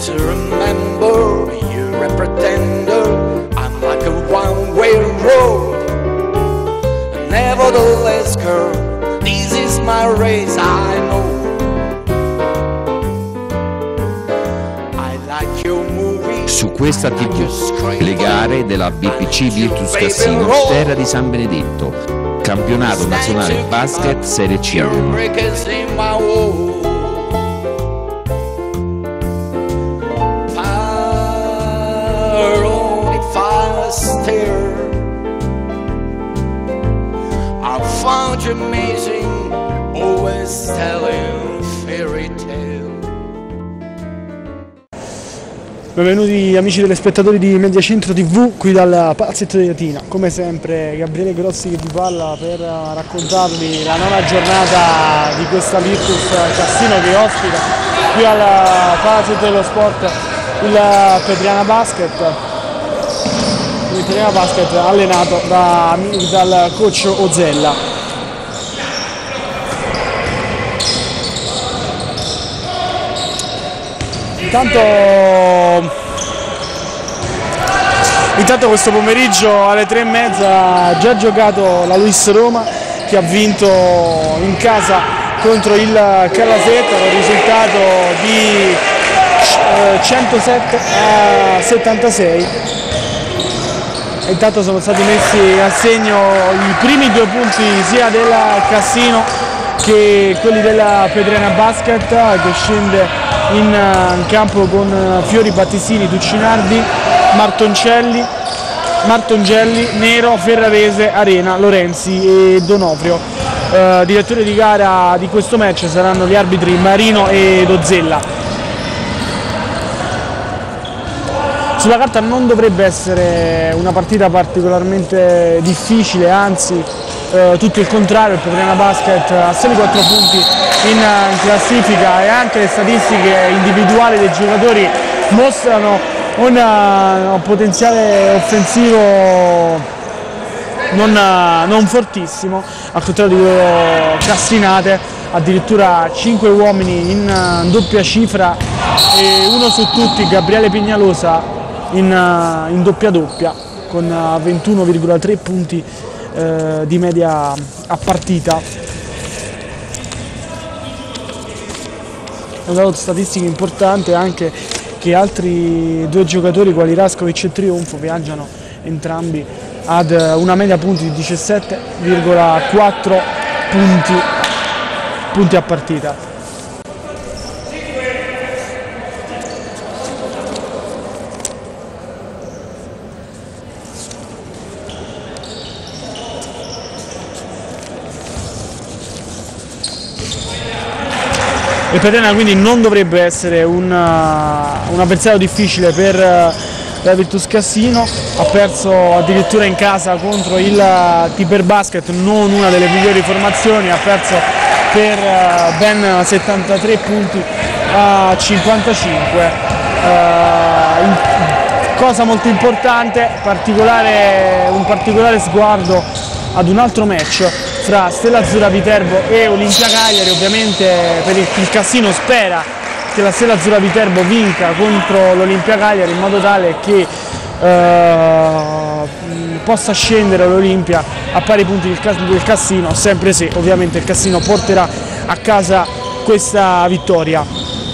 to remember you're a pretender. I'm like a one-way road. Nevertheless, girl, this is my race, I know. I like your movie. Su questa TV, le gare della BPC Virtus Cassino Terra di San Benedetto, campionato nazionale basket Serie C. I found you amazing, always telling fairy tale. Benvenuti amici telespettatori di Mediacentro TV, qui dal Palazzetto di Latina. Come sempre Gabriele Grossi che vi parla per raccontarvi la nona giornata di questa Virtus Cassino che ospita qui al Palazzetto dello Sport il Pedriana Basket. Il Pedriana Basket allenato dal coach Ozella. Intanto questo pomeriggio alle 3:30 ha già giocato la Luis Roma che ha vinto in casa contro il Callasetta con il risultato di 107-76. Intanto sono stati messi a segno i primi 2 punti sia del Cassino che quelli della Pedriana Basket, che scende in campo con Fiori, Battistini, Tuccinardi, Martongelli, Nero, Ferrarese, Arena, Lorenzi e Donofrio. Direttori di gara di questo match saranno gli arbitri Marino e Ozella. Sulla carta non dovrebbe essere una partita particolarmente difficile, anzi tutto il contrario. Il Pedriana Basket ha soli 4 punti in classifica e anche le statistiche individuali dei giocatori mostrano un potenziale offensivo non fortissimo, al contrario di Cassinate, addirittura 5 uomini in doppia cifra e uno su tutti, Gabriele Pignalosa, in doppia con 21,3 punti di media a partita. È un dato statistico importante anche che altri 2 giocatori quali Raskovic e Trionfo viaggiano entrambi ad una media punti di 17,4 punti a partita. Il Pedriana quindi non dovrebbe essere un avversario difficile per la Virtus Cassino. Ha perso addirittura in casa contro il Tiber Basket, non una delle migliori formazioni, ha perso per ben 73 punti a 55. Cosa molto importante, un particolare sguardo ad un altro match fra Stella Azzurra Viterbo e Olimpia Cagliari. Ovviamente per il Cassino spera che la Stella Azzurra Viterbo vinca contro l'Olimpia Cagliari in modo tale che possa scendere l'Olimpia a pari punti del Cassino, sempre se ovviamente il Cassino porterà a casa questa vittoria.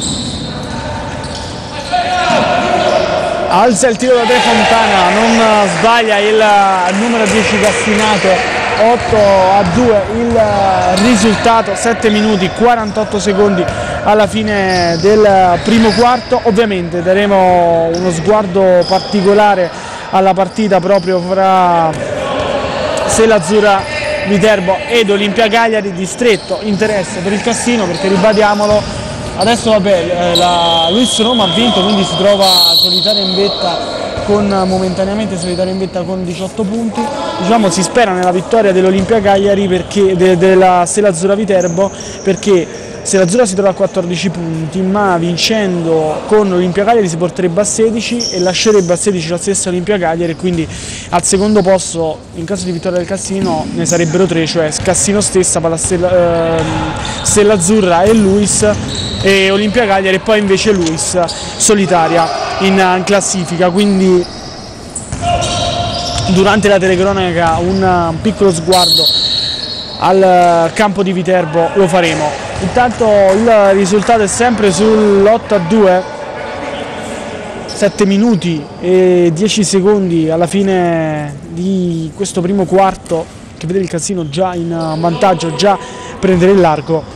Alza il tiro da 3 Fontana, non sbaglia il numero 10 Castinato. 8-2 il risultato, 7 minuti 48 secondi alla fine del primo quarto. Ovviamente daremo uno sguardo particolare alla partita proprio fra Stella Azzurra Viterbo ed Olimpia Cagliari, di stretto interesse per il Cassino perché, ribadiamolo, adesso vabbè, la Luis Roma ha vinto, quindi si trova solitaria in vetta momentaneamente solitario in vetta con 18 punti. Diciamo, si spera nella vittoria dell'Olimpia Cagliari, della Stella Azzurra Viterbo, perché Stella Azzurra si trova a 14 punti, ma vincendo con l'Olimpia Cagliari si porterebbe a 16 e lascerebbe a 16 la stessa Olimpia Cagliari, e quindi al secondo posto, in caso di vittoria del Cassino, ne sarebbero 3, cioè Cassino stessa, Stella Azzurra e Luis, e Olimpia Cagliari, e poi invece Luis solitaria in classifica. Quindi durante la telecronaca un piccolo sguardo al campo di Viterbo lo faremo. Intanto il risultato è sempre sull'8-2, 7 minuti e 10 secondi alla fine di questo primo quarto, che vede il Cassino già in vantaggio, già prendere il largo.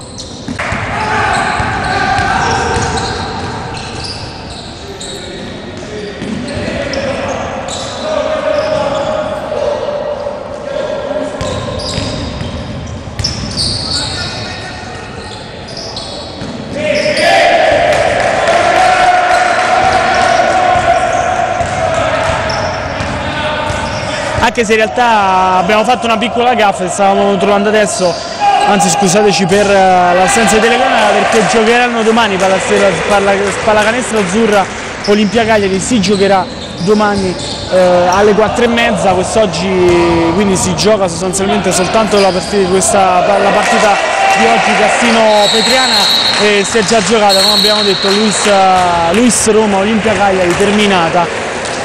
Anche se in realtà abbiamo fatto una piccola gaffa e stavamo trovando adesso, anzi scusateci per l'assenza di telecronaca, perché giocheranno domani pallacanestro azzurra Olimpia Cagliari, si giocherà domani alle 4:30, quest'oggi quindi si gioca sostanzialmente soltanto la partita di oggi Cassino Petriana, e si è già giocata, come abbiamo detto, Luis Roma Olimpia Cagliari, terminata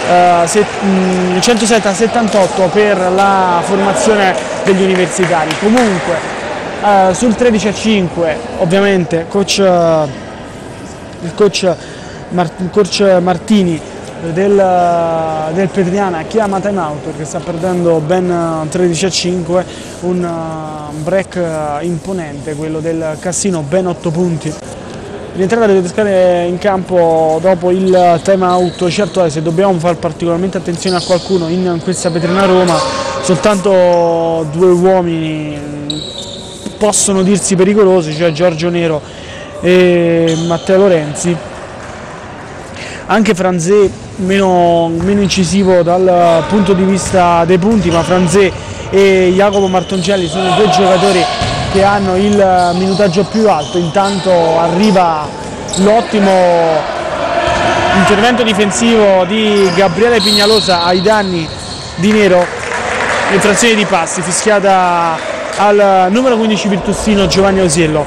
107-78 per la formazione degli universitari. Comunque sul 13-5 ovviamente il coach Martini del Petriana chiama time out perché sta perdendo ben 13-5, un break imponente quello del Cassino, ben 8 punti. Rientrata deve pescare in campo dopo il time out. Certo, se dobbiamo fare particolarmente attenzione a qualcuno in questa Petriana Roma, soltanto 2 uomini possono dirsi pericolosi, cioè Giorgio Nero e Matteo Lorenzi. Anche Franzé meno incisivo dal punto di vista dei punti, ma Franzé e Jacopo Martoncelli sono i 2 giocatori che hanno il minutaggio più alto. Intanto arriva l'ottimo intervento difensivo di Gabriele Pignalosa ai danni di Nero, infrazione di passi fischiata al numero 15 virtustino Giovanni Ausiello.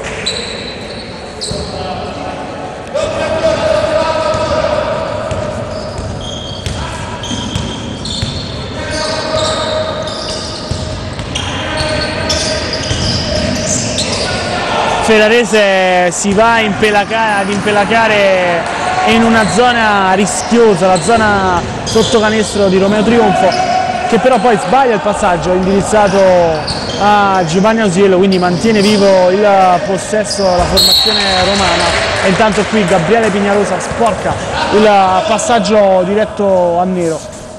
Ferrarese si va ad impelacare in una zona rischiosa, la zona sotto canestro di Romeo Trionfo, che però poi sbaglia il passaggio indirizzato a Giovanni Ausiello, quindi mantiene vivo il possesso la formazione romana. E intanto qui Gabriele Pignalosa sporca il passaggio diretto a Nero.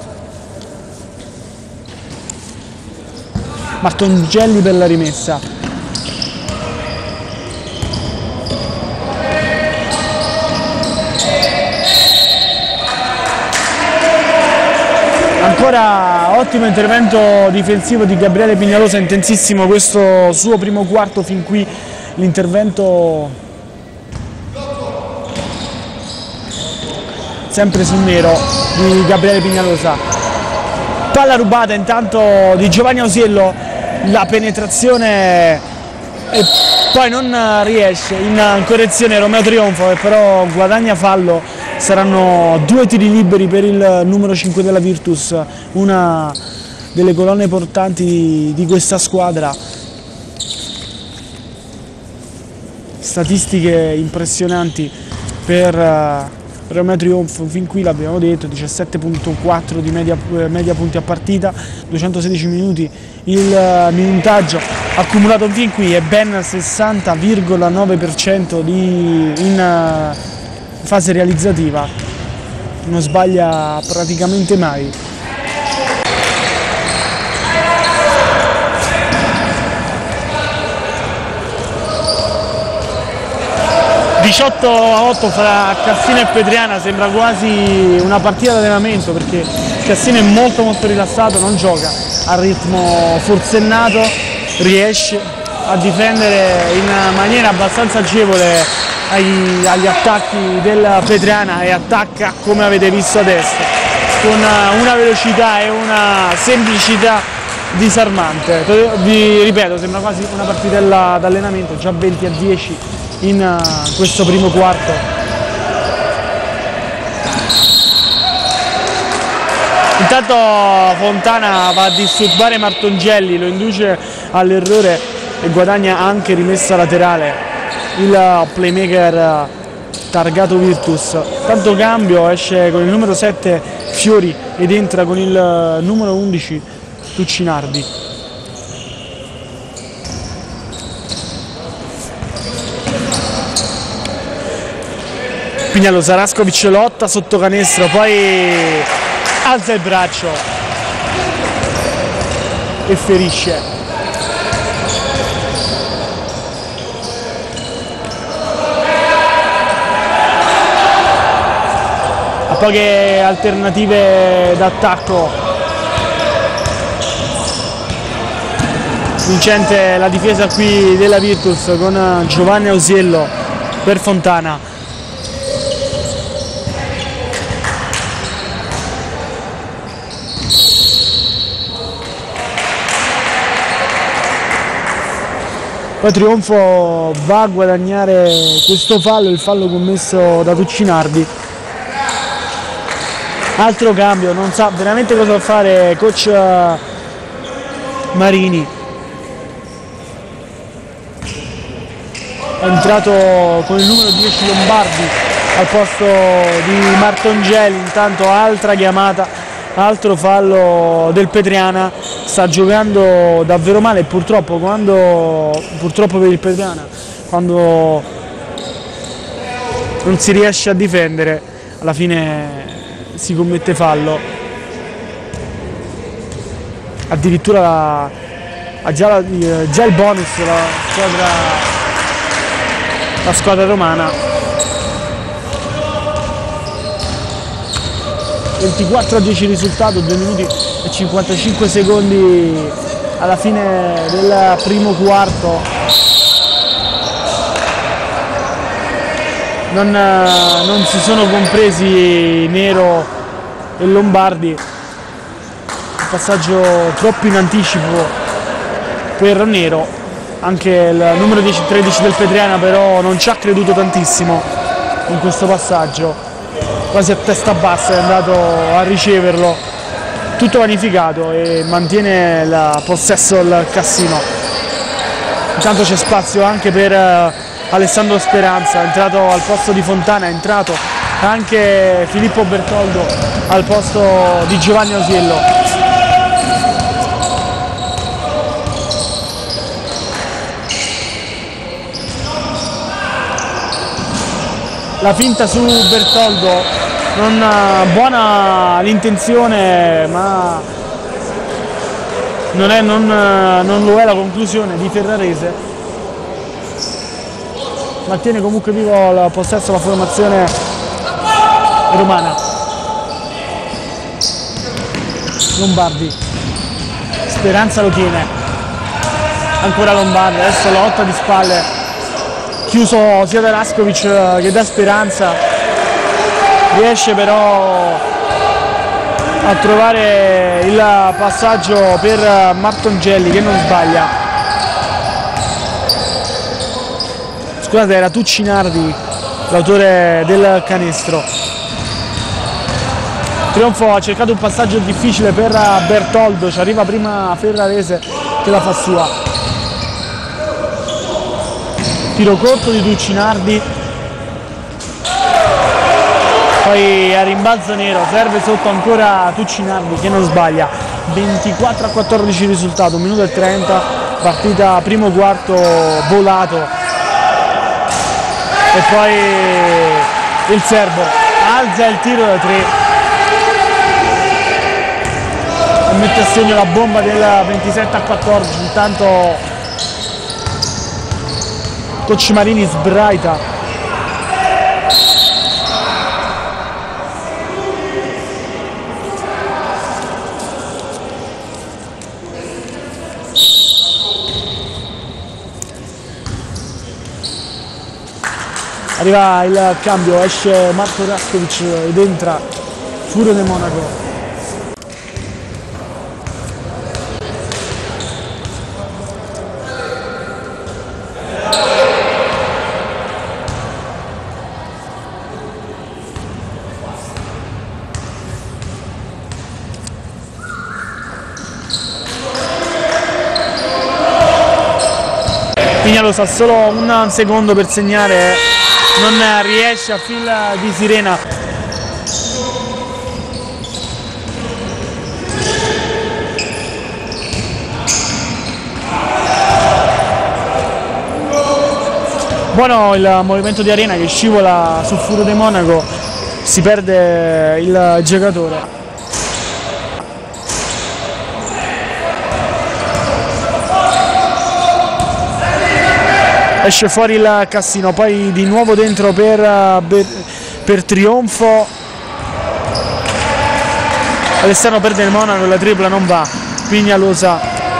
Martoncelli per la rimessa. Ancora ottimo intervento difensivo di Gabriele Pignalosa, intensissimo questo suo primo quarto fin qui, l'intervento sempre sul Nero di Gabriele Pignalosa. Palla rubata intanto di Giovanni Ausiello, la penetrazione e poi non riesce in correzione Romeo Trionfo, che però guadagna fallo. Saranno 2 tiri liberi per il numero 5 della Virtus, una delle colonne portanti di questa squadra. Statistiche impressionanti per Romeo Trionfo, fin qui l'abbiamo detto, 17.4 di media punti a partita, 216 minuti il minutaggio accumulato fin qui e ben 60,9% in fase realizzativa, non sbaglia praticamente mai. 18-8 fra Cassino e Petriana, sembra quasi una partita di allenamento perché Cassino è molto rilassato, non gioca a ritmo forsennato, riesce a difendere in maniera abbastanza agevole agli attacchi del Petriana e attacca come avete visto adesso con una velocità e una semplicità disarmante. Vi ripeto, sembra quasi una partita d'allenamento, già 20-10 in questo primo quarto. Intanto Fontana va a disturbare Martongelli, lo induce all'errore e guadagna anche rimessa laterale il playmaker targato Virtus. Tanto cambio, esce con il numero 7 Fiori ed entra con il numero 11 Tuccinardi. Pignello, Saraskovic lotta sotto canestro, poi alza il braccio e ferisce. Ha poche alternative d'attacco. Vincente la difesa qui della Virtus con Giovanni Ausiello per Fontana. Poi Trionfo va a guadagnare questo fallo, il fallo commesso da Tuccinardi. Altro cambio, non sa veramente cosa fare coach Marini. È entrato con il numero 10 Lombardi al posto di Martongelli, intanto altra chiamata, altro fallo del Petriana. Sta giocando davvero male, purtroppo per il Petriana, quando non si riesce a difendere alla fine si commette fallo. Addirittura ha già il bonus la squadra romana. 24-10 risultato, 2 minuti e 55 secondi alla fine del primo quarto. Non si sono compresi Nero e Lombardi, un passaggio troppo in anticipo per Nero. Anche il numero 10-13 del Petriana però non ci ha creduto tantissimo in questo passaggio. Quasi a testa bassa è andato a riceverlo, tutto vanificato, e mantiene il possesso il Cassino. Intanto c'è spazio anche per Alessandro Speranza, è entrato al posto di Fontana, è entrato anche Filippo Bertoldo al posto di Giovanni Ausiello. La finta su Bertoldo, non buona l'intenzione, ma non lo è la conclusione di Ferrarese. Mantiene comunque vivo il possesso la formazione romana. Lombardi, Speranza lo tiene, ancora Lombardi, adesso lotta di spalle. Chiuso sia da Raskovic che da Speranza, riesce però a trovare il passaggio per Martongelli che non sbaglia. Scusate, era Tuccinardi l'autore del canestro. Trionfo ha cercato un passaggio difficile per Bertoldo, ci arriva prima Ferrarese che la fa sua. Tiro corto di Tuccinardi, poi a rimbalzo Nero, serve sotto ancora Tuccinardi che non sbaglia. 24-14 risultato, 1 minuto e 30, partita primo quarto volato. E poi il serbo alza il tiro da 3 e mette a segno la bomba del 27-14. Intanto coach Marini sbraita arriva il cambio, esce Marco Raskovic ed entra Furo de Monaco. Pignalosa ha solo un secondo per segnare, non riesce a fil di sirena. Buono il movimento di Arena che scivola su Furo de Monaco, si perde il giocatore. Esce fuori il Cassino, poi di nuovo dentro per Trionfo. All'esterno perde il Monaco, la tripla non va. Pignalosa,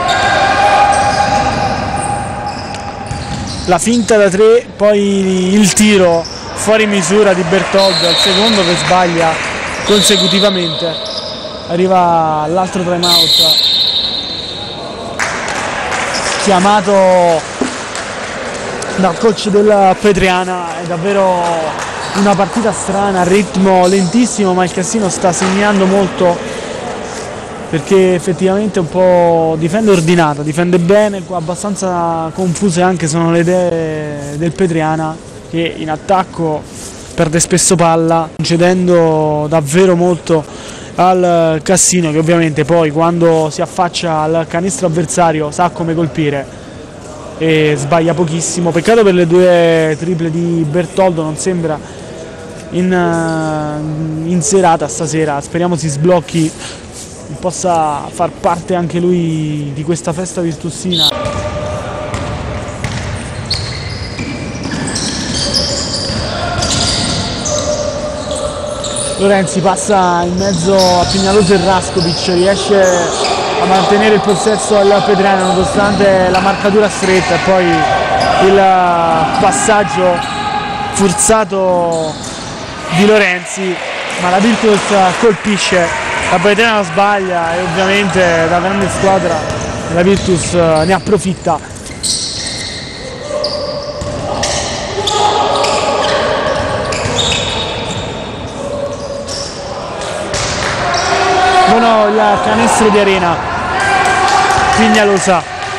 la finta da 3, poi il tiro fuori misura di Bertoldo, il secondo che sbaglia consecutivamente. Arriva l'altro time out chiamato dal coach della Petriana. È davvero una partita strana, a ritmo lentissimo, ma il Cassino sta segnando molto perché effettivamente un po' difende ordinata, difende bene, abbastanza confuse anche sono le idee del Petriana, che in attacco perde spesso palla, concedendo davvero molto al Cassino, che ovviamente poi quando si affaccia al canestro avversario sa come colpire e sbaglia pochissimo. Peccato per le 2 triple di Bertoldo, non sembra in serata stasera, speriamo si sblocchi e possa far parte anche lui di questa festa virtuosina. Lorenzi passa in mezzo a Pignalosa e Raskovic, riesce a mantenere il possesso al Petriana nonostante la marcatura stretta e poi il passaggio forzato di Lorenzi, ma la Virtus colpisce, la Petriana sbaglia e ovviamente da grande squadra la Virtus ne approfitta. Buono il canestro di Arena, Pignalosa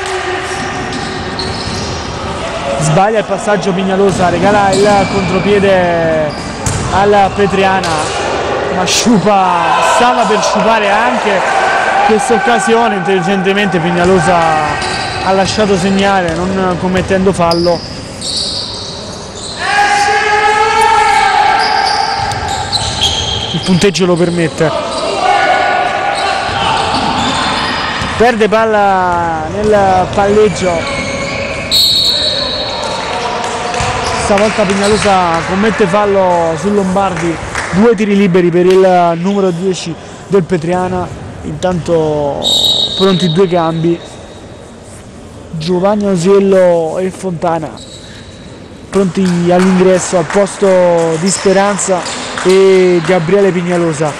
sbaglia il passaggio, Pignalosa regala il contropiede alla Petriana, ma stava per sciupare anche questa occasione, intelligentemente Pignalosa ha lasciato segnare non commettendo fallo. Il punteggio lo permette. Perde palla nel palleggio, stavolta Pignalosa commette fallo su Lombardi, 2 tiri liberi per il numero 10 del Petriana. Intanto pronti 2 cambi, Giovanni Ausiello e Fontana pronti all'ingresso al posto di Speranza e Gabriele Pignalosa.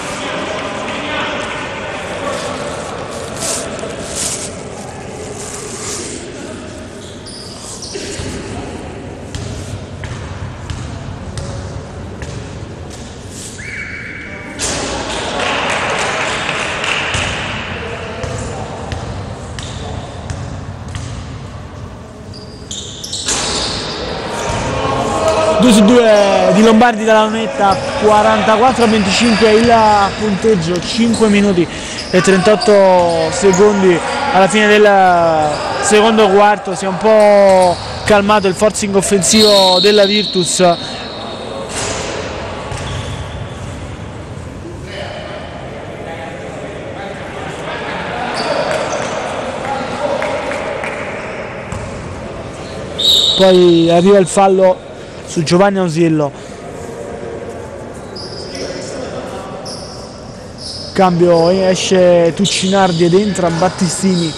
Su 2 di Lombardi dalla lunetta, 44-25 il punteggio, 5 minuti e 38 secondi alla fine del secondo quarto. Si è un po' calmato il forcing offensivo della Virtus. Poi arriva il fallo su Giovanni Ausiello, cambio, esce Tuccinardi ed entra Battistini.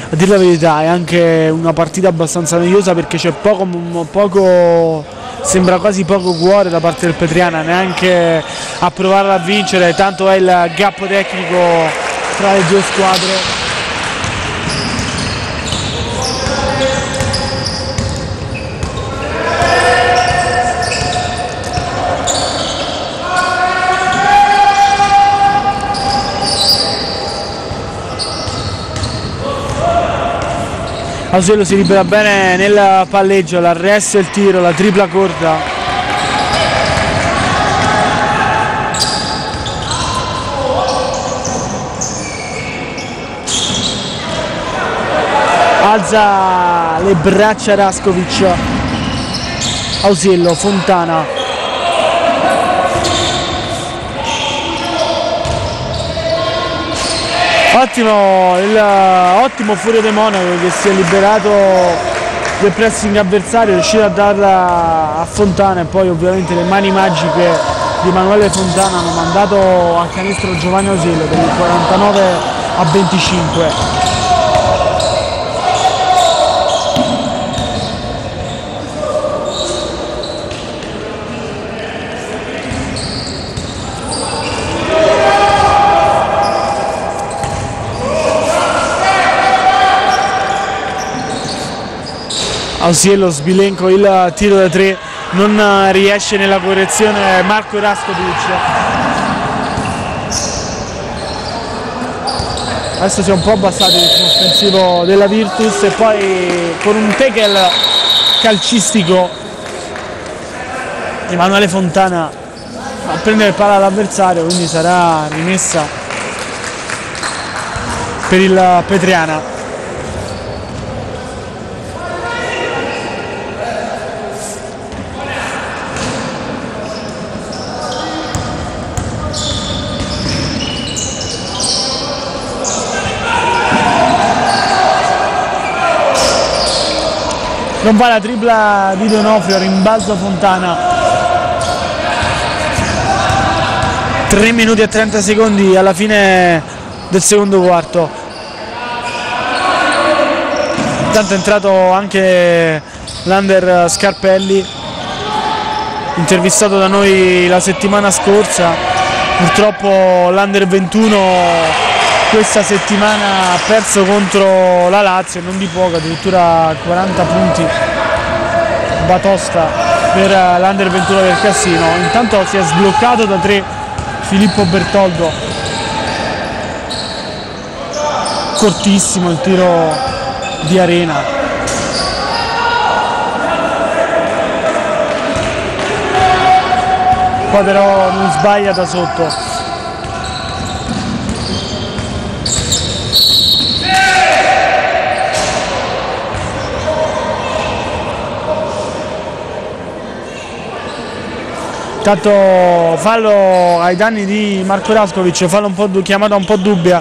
a dire la verità è anche una partita abbastanza noiosa, perché c'è poco, sembra quasi poco cuore da parte del Petriana, neanche a provare a vincere, tanto è il gap tecnico tra le due squadre. Ausiello si libera bene nel palleggio, l'arresto e il tiro, la tripla corta. Alza le braccia Raskovic. Ausiello, Fontana. Ottimo Furio De Monaco, che si è liberato del pressing avversario, è riuscito a darla a Fontana, e poi ovviamente le mani magiche di Emanuele Fontana hanno mandato a canestro Giovanni Ausiello per il 49-25. Ausiello, Sbilenco, il tiro da 3, non riesce nella correzione Marco Raskovic. Adesso si è un po' abbassato il ritmo offensivo della Virtus, e poi con un tackle calcistico Emanuele Fontana a prendere palla all'avversario, quindi sarà rimessa per il Petriana. Non va la tripla di Donofrio, rimbalzo Fontana. 3 minuti e 30 secondi alla fine del secondo quarto. Intanto è entrato anche l'Under Scarpelli, intervistato da noi la settimana scorsa. Purtroppo l'Under 21 questa settimana ha perso contro la Lazio, non di poco, addirittura 40 punti, batosta per l'Under 21 del Cassino. Intanto si è sbloccato da 3 Filippo Bertoldo, cortissimo il tiro di Arena. Qua però non sbaglia da sotto. Intanto fallo ai danni di Marco Raskovic, fallo chiamata un po' dubbia.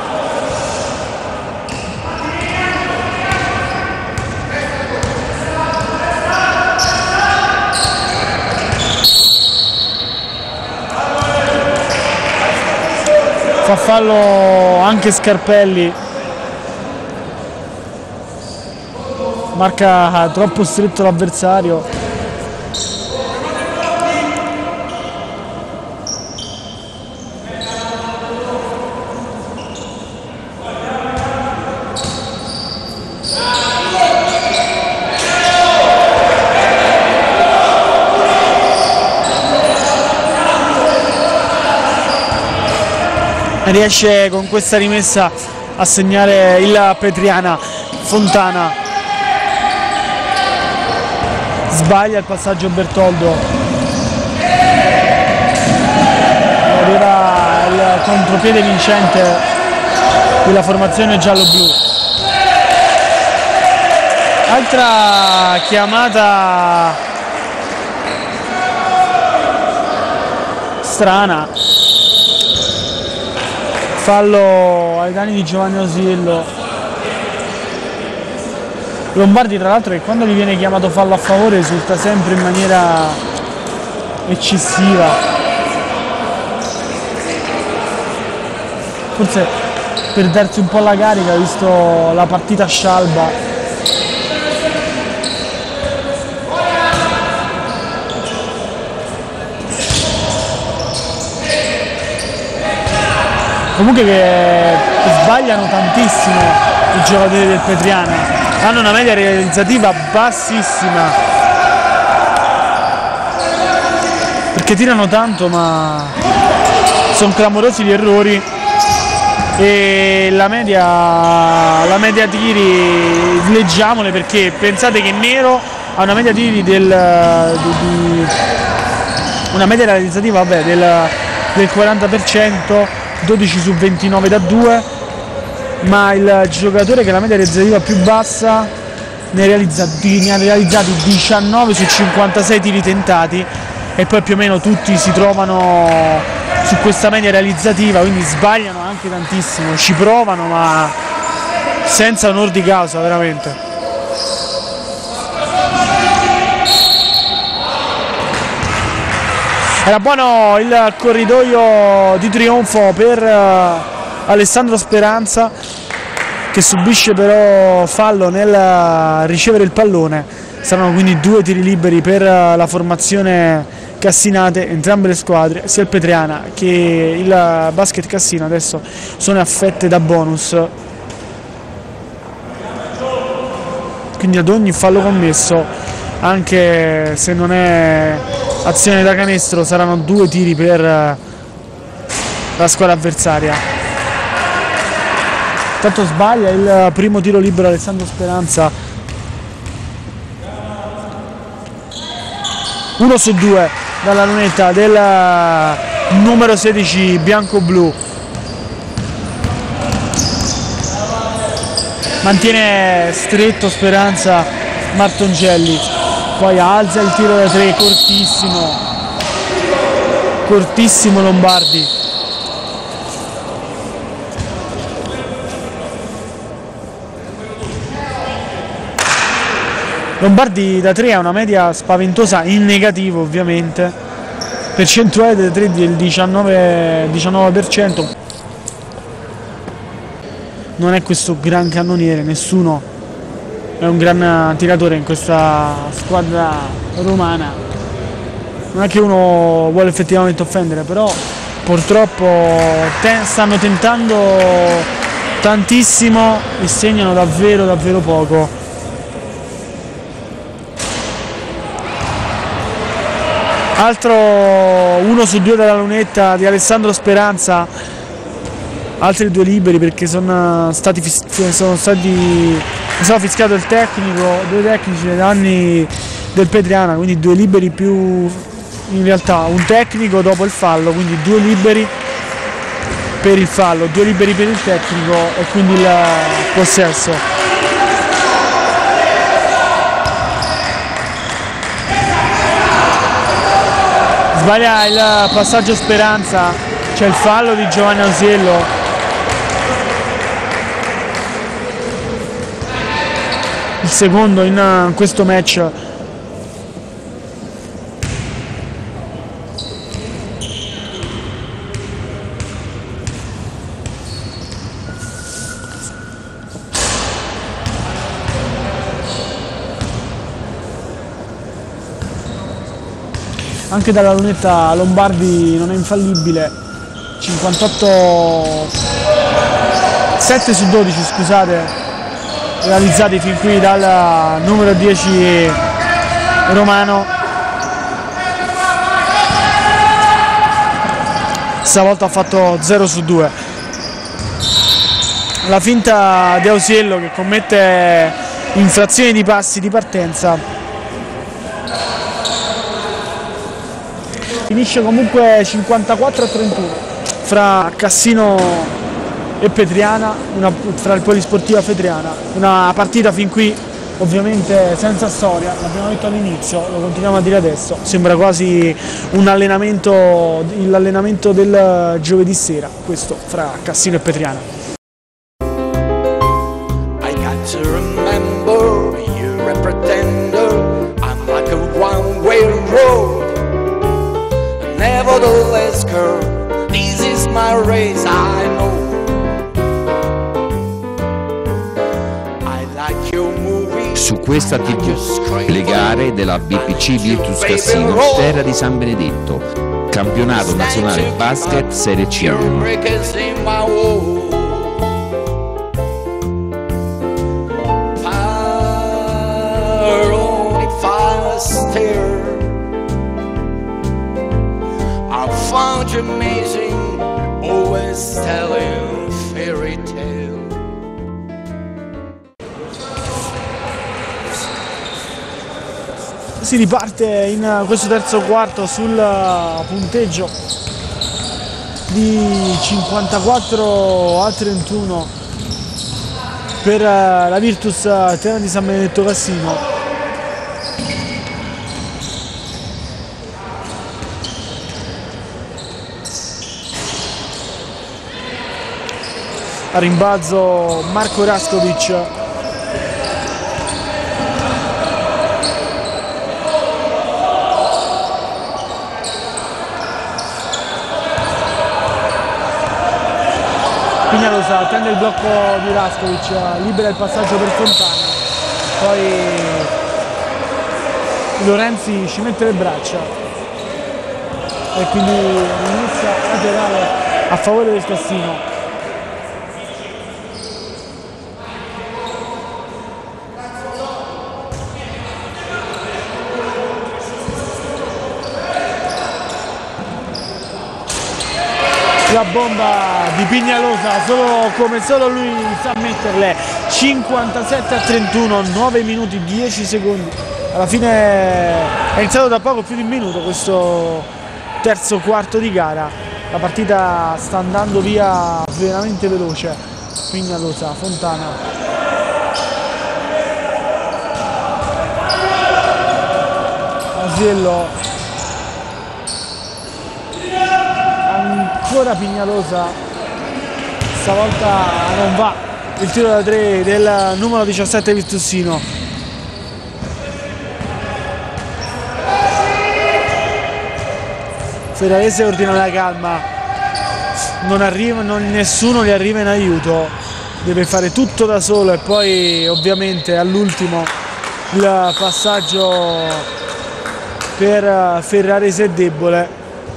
Fa fallo anche Scarpelli, marca troppo stretto l'avversario. Riesce con questa rimessa a segnare il Petriana. Fontana sbaglia il passaggio Bertoldo, arriva il contropiede vincente della formazione giallo-blu. Altra chiamata strana, fallo ai danni di Giovanni Ausiello. Lombardi, tra l'altro, che quando gli viene chiamato fallo a favore risulta sempre in maniera eccessiva. Forse per darsi un po' la carica, visto la partita scialba. Comunque che sbagliano tantissimo i giocatori del Petriana, hanno una media realizzativa bassissima, perché tirano tanto ma sono clamorosi gli errori, e la media tiri, leggiamole, perché pensate che Nero ha una media tiri una media realizzativa del 40%, 12 su 29 da 2, ma il giocatore che ha la media realizzativa più bassa ne ha realizzati 19 su 56 tiri tentati, e poi più o meno tutti si trovano su questa media realizzativa, quindi sbagliano anche tantissimo, ci provano ma senza onor di causa veramente. Era buono il corridoio di trionfo per Alessandro Speranza, che subisce però fallo nel ricevere il pallone. Saranno quindi 2 tiri liberi per la formazione Cassinate, entrambe le squadre, sia il Petriana che il Basket Cassino adesso sono affette da bonus. Quindi ad ogni fallo commesso, anche se non è azione da canestro, saranno 2 tiri per la squadra avversaria. Tanto sbaglia il primo tiro libero Alessandro Speranza, 1 su 2 dalla lunetta del numero 16 bianco-blu. Mantiene stretto Speranza Martongelli, poi alza il tiro da 3, cortissimo Lombardi. Lombardi da 3 ha una media spaventosa in negativo, ovviamente, percentuale da 3 del 19%. Non è questo gran cannoniere, nessuno è un gran tiratore in questa squadra romana, non è che uno vuole effettivamente offendere, però purtroppo stanno tentando tantissimo e segnano davvero poco. Altro 1 su 2 dalla lunetta di Alessandro Speranza, altri 2 liberi perché sono stati fischiato il tecnico, 2 tecnici ai danni del Petriana, quindi 2 liberi più in realtà un tecnico dopo il fallo, quindi 2 liberi per il fallo, 2 liberi per il tecnico e quindi il possesso. Sbaglia il passaggio Speranza, c'è il fallo di Giovanni Ausiello. Il secondo in questo match. Anche dalla lunetta Lombardi non è infallibile, 7 su 12 scusate, realizzati fin qui dal numero 10 romano. Stavolta ha fatto 0 su 2. La finta di Ausiello che commette infrazione di passi di partenza. Finisce comunque 54-31 fra Cassino e Petriana, fra il Polisportiva Petriana, una partita fin qui ovviamente senza storia, l'abbiamo detto all'inizio, lo continuiamo a dire adesso, sembra quasi l'allenamento del giovedì sera, questo fra Cassino e Petriana. I got to remember you're a pretender, I'm like a one-way road. Nevertheless, girl, this is my race, I know. su questa TV le gare della BPC Virtus Cassino Terra di San Benedetto, campionato nazionale basket Serie C. I found you amazing, always telling fairy tale. Si riparte in questo terzo quarto sul punteggio di 54-31 per la Virtus Terra di San Benedetto Cassino. A rimbalzo Marco Raskovic. Pignalosa attende il blocco di Raskovic, libera il passaggio per Fontana, poi Lorenzi ci mette le braccia e quindi rimessa laterale a favore del Cassino. La bomba di Pignalosa, come solo lui sa metterle, 57-31, 9 minuti 10 secondi. Alla fine è iniziato da poco più di un minuto questo terzo quarto di gara. La partita sta andando via veramente veloce. Pignalosa, Fontana. Asiello. Ancora Pignalosa, stavolta non va il tiro da 3 del numero 17 Virtusino. Ferrarese ordina la calma, nessuno gli arriva in aiuto, deve fare tutto da solo e poi ovviamente all'ultimo il passaggio per Ferrarese è debole.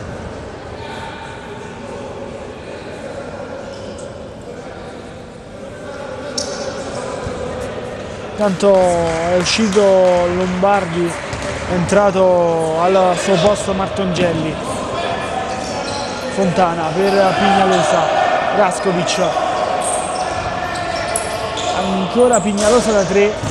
Tanto è uscito Lombardi, è entrato al suo posto Martongelli. Fontana per Pignalosa, Raskovic. Ancora Pignalosa da 3.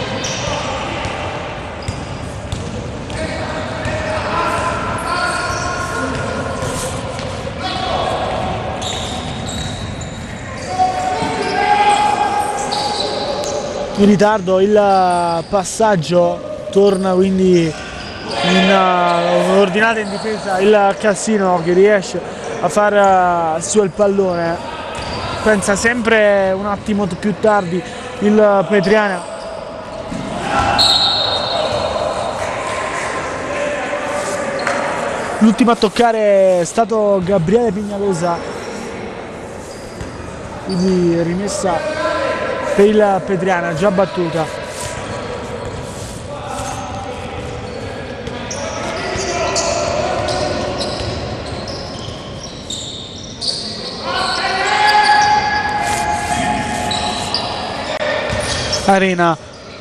In ritardo il passaggio, torna quindi in ordinata in difesa il Cassino che riesce a far su il pallone, pensa sempre un attimo più tardi il Petriana. L'ultimo a toccare è stato Gabriele Pignalosa, quindi rimessa per il Petriana, già battuta. Arena.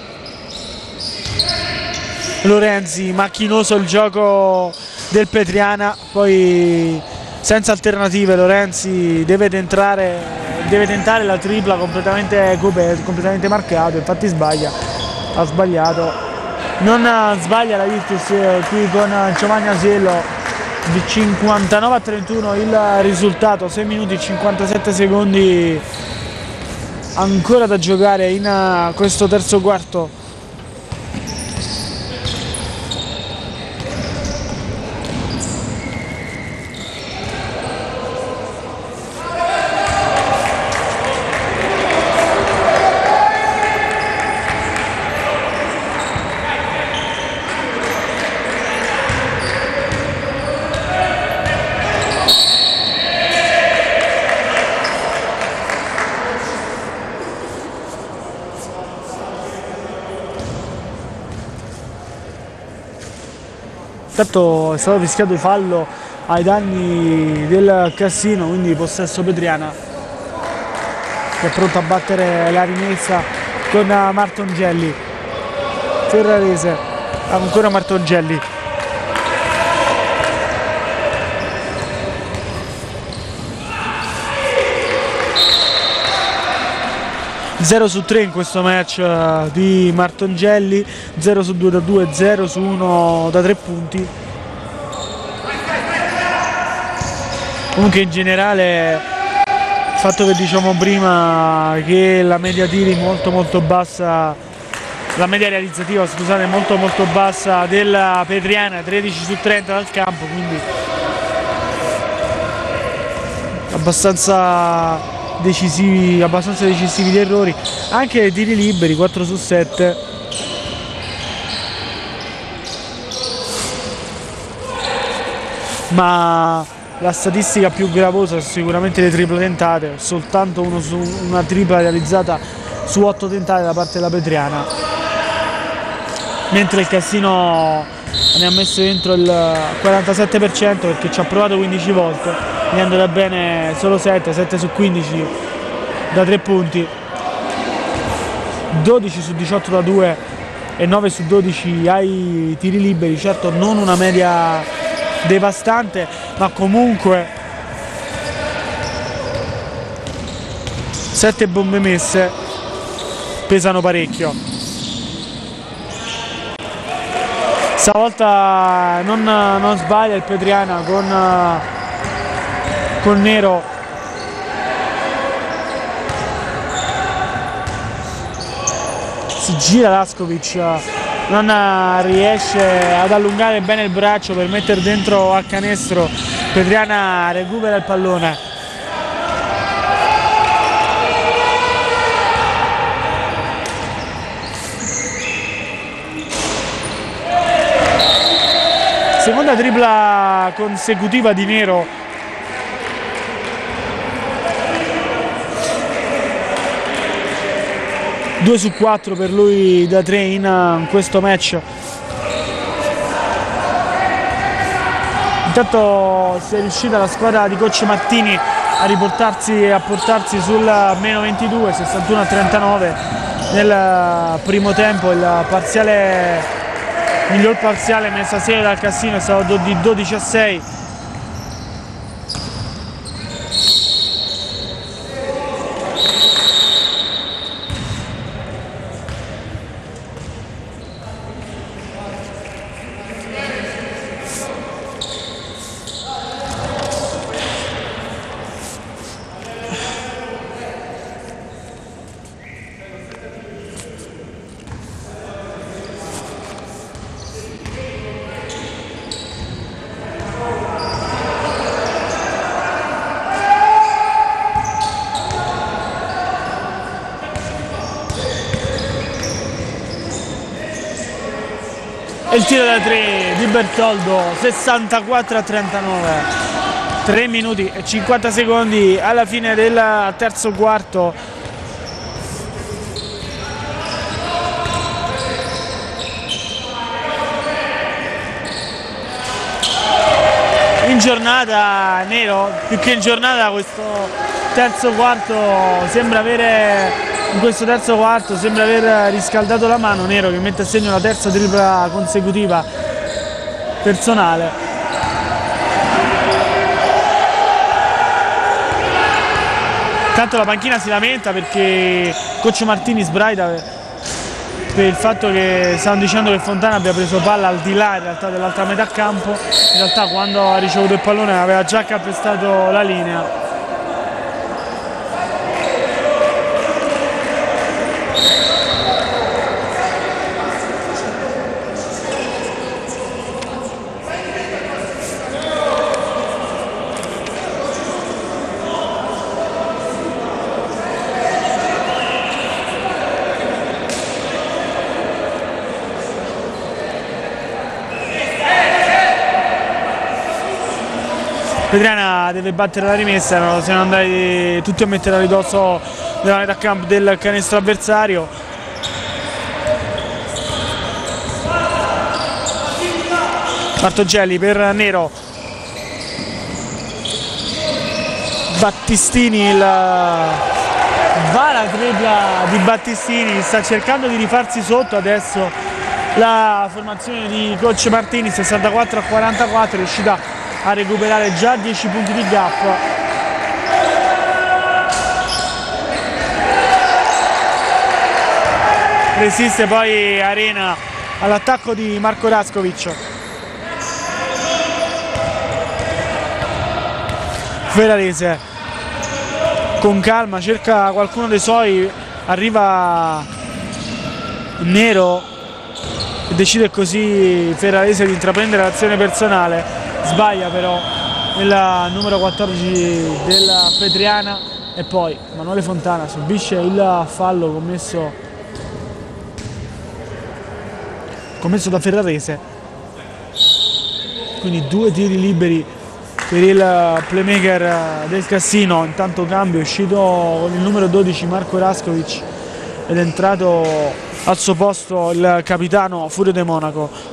Lorenzi, macchinoso il gioco del Petriana, poi senza alternative Lorenzi deve tentare la tripla completamente marcato, infatti ha sbagliato. Non sbaglia la Virtus qui con Giovanni Asiello, di 59-31 il risultato, 6 minuti e 57 secondi ancora da giocare in questo terzo quarto. Intanto è stato fischiato fallo ai danni del Cassino, quindi possesso Petriana, che è pronto a battere la rimessa con Martongelli. Ferrarese, ancora Martongelli. Zero su 3 in questo match di Martongelli, 0 su 2 da 2, 0 su 1 da 3 punti. Comunque in generale il fatto che diciamo prima che la media tiri molto bassa, la media realizzativa scusate molto bassa della Petriana, 13 su 30 dal campo, quindi abbastanza decisivi gli errori, anche i tiri liberi 4 su 7. Ma la statistica più gravosa è sicuramente le triple tentate, soltanto una tripla realizzata su 8 tentate da parte della Petriana, mentre il Cassino ne ha messo dentro il 47% perché ci ha provato 15 volte, gli è andata bene solo 7 su 15 da 3 punti, 12 su 18 da 2 e 9 su 12 ai tiri liberi. Certo non una media devastante, ma comunque 7 bombe messe pesano parecchio. Stavolta non sbaglia il Petriana con Nero, si gira Laskovic, non riesce ad allungare bene il braccio per mettere dentro a canestro. Petriana recupera il pallone. Seconda tripla consecutiva di Nero. Due su 4 per lui da 3 in questo match. Intanto si è riuscita la squadra di coach Martini a portarsi sul meno 22, 61-39 nel primo tempo. Il miglior parziale messa a 6 dal Cassino è stato di 12-6. E il tiro da 3 di Bertoldo, 64-39, 3 minuti e 50 secondi alla fine del terzo quarto. In giornata Nero, più che in giornata questo terzo quarto sembra avere... In questo terzo quarto sembra aver riscaldato la mano Nero, che mette a segno la terza tripla consecutiva personale. Tanto la panchina si lamenta perché coach Martini sbraita per il fatto che stanno dicendo che Fontana abbia preso palla al di là in realtà dell'altra metà campo. In realtà quando ha ricevuto il pallone aveva già calpestato la linea. Petriana deve battere la rimessa, siamo andati tutti a mettere a ridosso della metà campo del canestro avversario. Martoncelli per Nero, Battistini, va la tripla di Battistini, sta cercando di rifarsi sotto adesso la formazione di coach Martini. 64-44, è riuscita a recuperare già 10 punti di gap. Resiste poi Arena all'attacco di Marco Raskovic. Ferrarese con calma cerca qualcuno dei suoi, arriva Nero e decide così Ferrarese di intraprendere l'azione personale, sbaglia però il numero 14 della Petriana e poi Emanuele Fontana subisce il fallo commesso da Ferrarese, quindi 2 tiri liberi per il playmaker del Cassino. Intanto cambio, è uscito con il numero 12 Marco Raskovic ed è entrato al suo posto il capitano Furio De Monaco.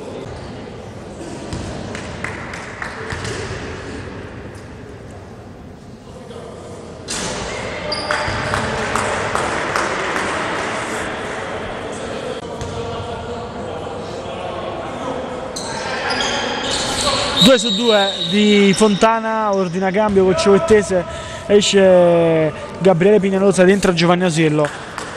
Due su 2 di Fontana, ordina cambio col Ciovettese, esce Gabriele Pignalosa, dentro Giovanni Ausiello.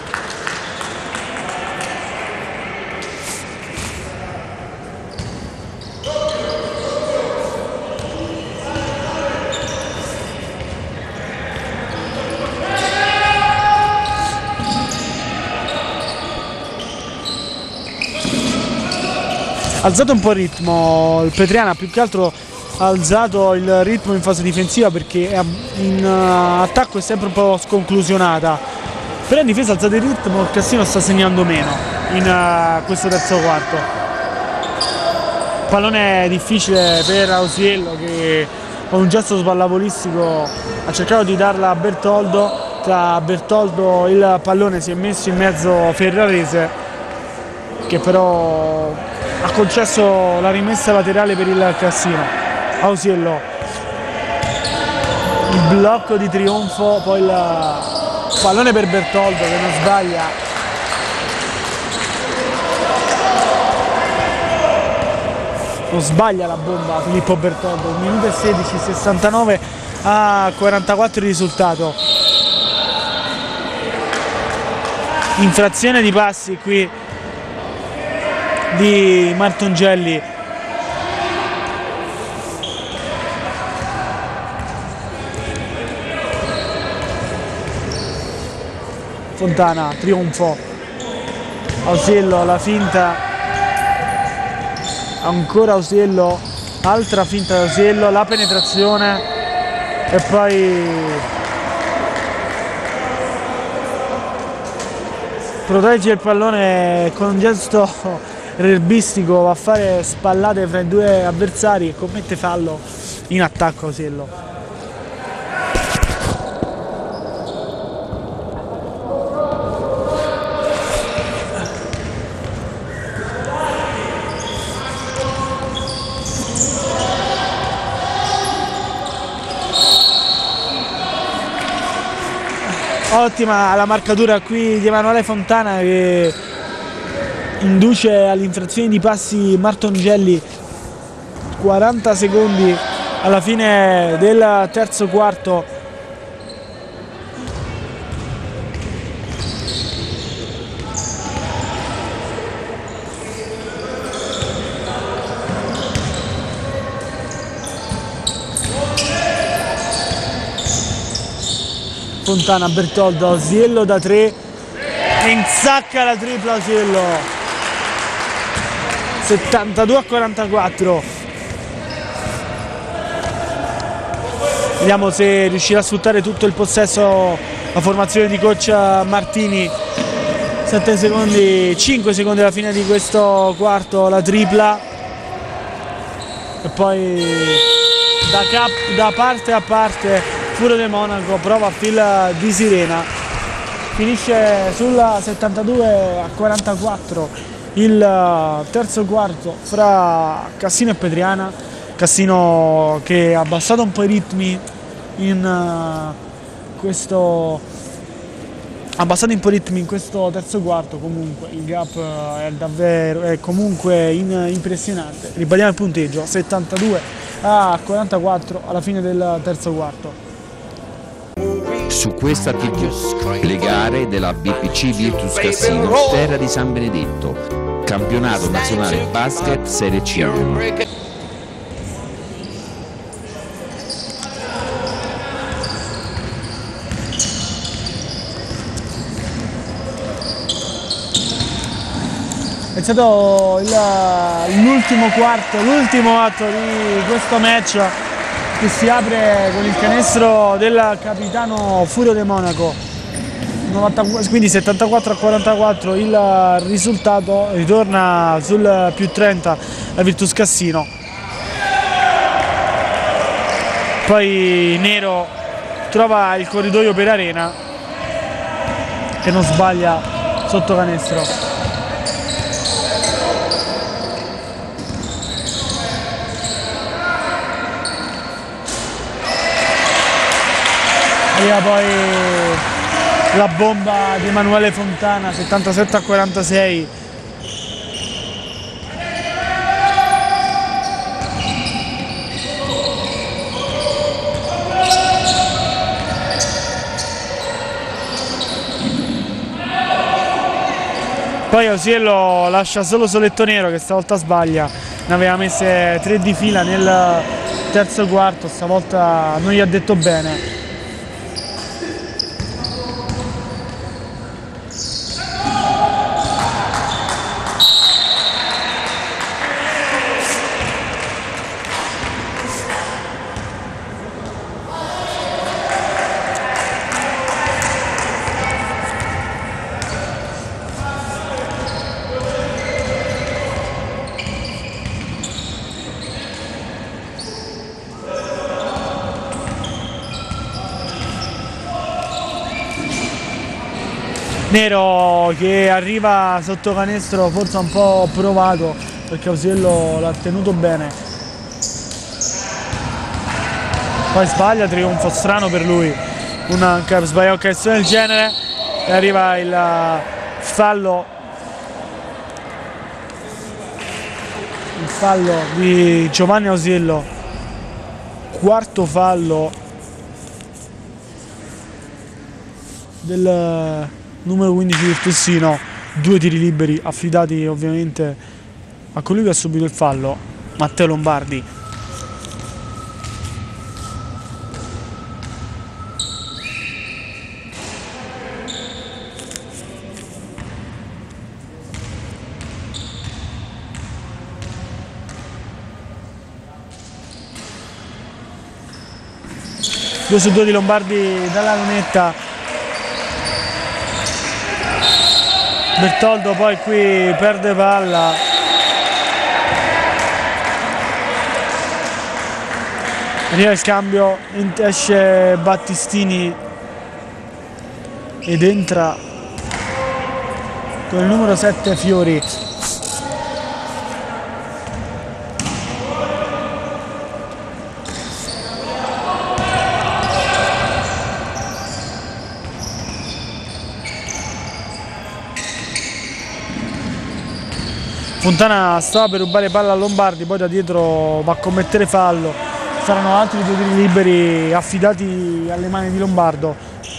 Alzato un po' il ritmo il Petriana, più che altro ha alzato il ritmo in fase difensiva perché in attacco è sempre un po' sconclusionata, però in difesa ha alzato il ritmo, il Cassino sta segnando meno in questo terzo quarto. Pallone difficile per Ausiello che con un gesto sballavolistico ha cercato di darla a Bertoldo, tra Bertoldo e il pallone si è messo in mezzo Ferrarese che però ha concesso la rimessa laterale per il Cassino. Ausiello, il blocco di trionfo, poi il pallone per Bertoldo che non sbaglia. Non sbaglia la bomba Filippo Bertoldo, 1 minuto e 16, 69 a 44 il risultato. Infrazione di passi qui di Martoncelli. Fontana, trionfo. Ausiello, la finta. Ancora Ausiello, altra finta di Ausiello, la penetrazione e poi protegge il pallone con un gesto rebistico, va a fare spallate fra i due avversari e commette fallo in attacco Ausiello. Ottima la marcatura qui di Emanuele Fontana che induce all'infrazione di passi Martoncelli. 40 secondi alla fine del terzo quarto. Fontana, Bertoldo, Ausiello da 3 e insacca la tripla Ausiello. 72 a 44. Vediamo se riuscirà a sfruttare tutto il possesso la formazione di coach Martini. 7 secondi, 5 secondi alla fine di questo quarto, la tripla e poi da parte a parte Furio De Monaco prova a fila di sirena, finisce sulla 72 a 44 il terzo quarto fra Cassino e Petriana. Cassino che ha abbassato un po' i ritmi in questo terzo quarto. Comunque il gap è comunque impressionante. Ribadiamo il punteggio: 72-44 alla fine del terzo quarto. Su questa TV le gare della BPC Virtus Cassino Terra di San Benedetto, campionato nazionale basket Serie C. È stato l'ultimo quarto, l'ultimo atto di questo match, che si apre con il canestro del capitano Furio De Monaco, quindi 74-44 il risultato. Ritorna sul più 30 la Virtus Cassino. Poi Nero trova il corridoio per Arena, che non sbaglia sotto canestro. Arriva poi la bomba di Emanuele Fontana, 77-46. Poi Ausiello lascia solo Soletto Nero, che stavolta sbaglia. Ne aveva messe 3 di fila nel terzo quarto, stavolta non gli ha detto bene. Nero che arriva sotto canestro, forse un po' provato, perché Ausiello l'ha tenuto bene. Poi sbaglia, trionfo strano per lui, sbaglia occasione del genere, e arriva il fallo di Giovanni Ausiello, quarto fallo del numero 15 Virtusino. 2 tiri liberi affidati ovviamente a colui che ha subito il fallo, Matteo Lombardi. Due su 2 di Lombardi dalla lunetta. Bertoldo poi qui perde palla. Arriva il cambio, esce Battistini ed entra con il numero 7 Fiori. Fontana stava per rubare palla a Lombardi, poi da dietro va a commettere fallo. Saranno altri 2 tiri liberi affidati alle mani di Lombardo.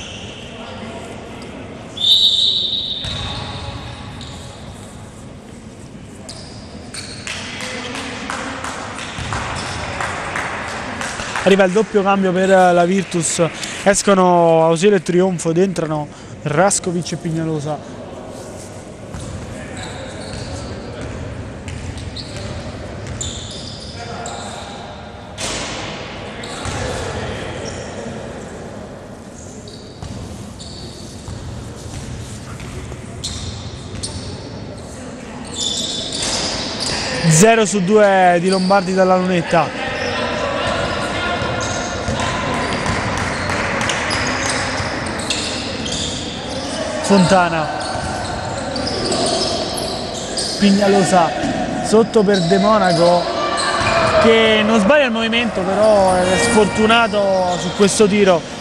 Arriva il doppio cambio per la Virtus, escono Ausiello e Trionfo ed entrano Rascovic e Pignalosa. Zero su 2 di Lombardi dalla lunetta. Fontana Pignalosa sotto per De Monaco, che non sbaglia il movimento, però è sfortunato su questo tiro.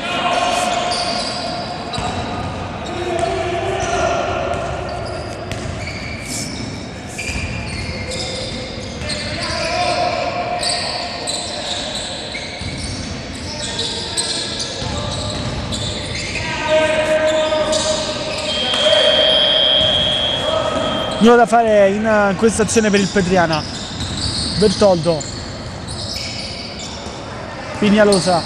Nulla da fare in questa azione per il Petriana. Bertoldo, Pignalosa,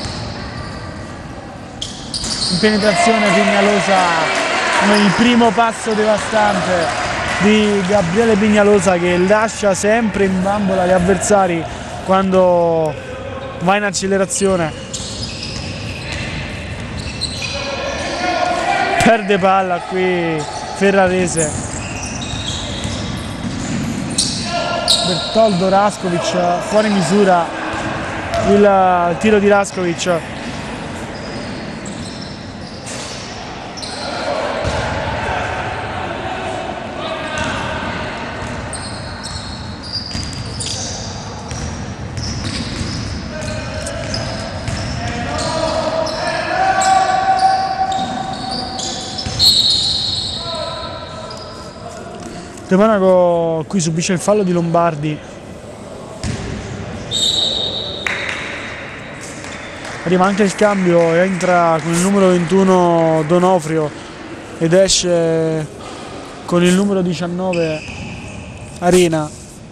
in penetrazione Pignalosa, il primo passo devastante di Gabriele Pignalosa, che lascia sempre in bambola gli avversari quando va in accelerazione. Perde palla qui Ferrarese. Bertoldo, Raskovic, fuori misura il tiro di Raskovic. De Monaco qui subisce il fallo di Lombardi. Arriva anche il cambio e entra con il numero 21 Donofrio ed esce con il numero 19 Arena.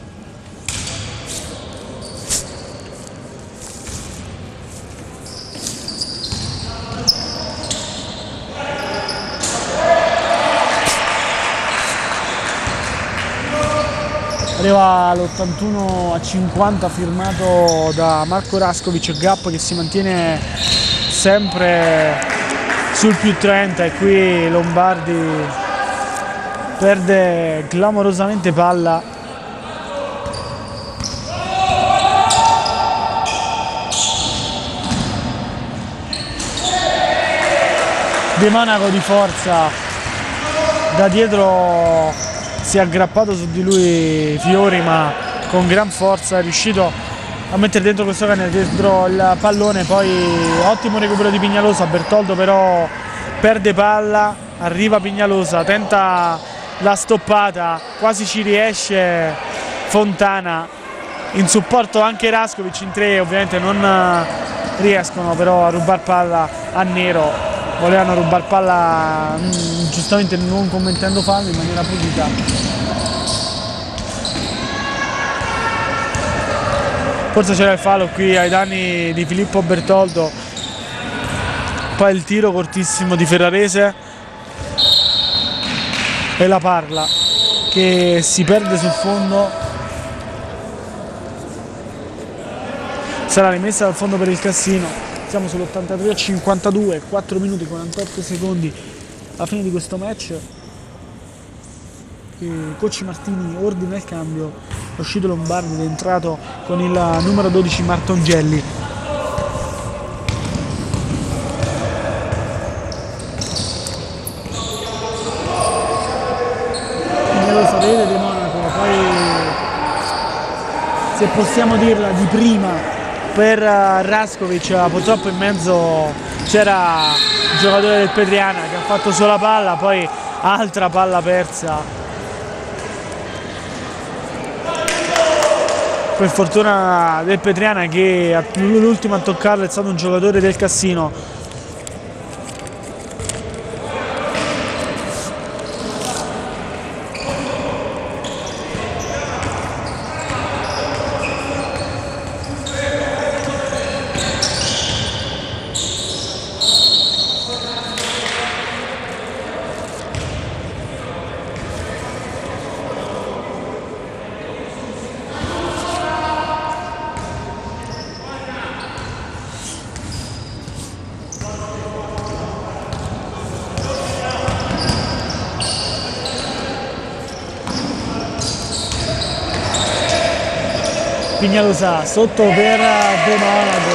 Arriva l'81-50 firmato da Marco Raskovic, gap che si mantiene sempre sul più 30 e qui Lombardi perde clamorosamente palla. De Monaco di forza da dietro, si è aggrappato su di lui Fiori, ma con gran forza è riuscito a mettere dentro questo cane dentro il pallone. Poi ottimo recupero di Pignalosa. Bertoldo però perde palla, arriva Pignalosa, tenta la stoppata, quasi ci riesce Fontana, in supporto anche Raskovic in tre, ovviamente non riescono però a rubar palla a Nero. Volevano rubar palla, giustamente non commettendo fallo, in maniera pulita. Forse c'era il fallo qui ai danni di Filippo Bertoldo. Poi il tiro cortissimo di Ferrarese e la palla che si perde sul fondo. Sarà rimessa dal fondo per il Cassino. Siamo sull'83-52, 4 minuti e 48 secondi alla fine di questo match. Coach Martini ordina il cambio, è uscito Lombardi ed è entrato con il numero 12 Martongelli. Lo sapete De Monaco, poi se possiamo dirla di prima per Raskovic, purtroppo in mezzo c'era il giocatore del Petriana che ha fatto sola palla, poi altra palla persa. Per fortuna del Petriana che l'ultimo a toccarlo è stato un giocatore del Cassino. Pignalosa sotto per De Monaco,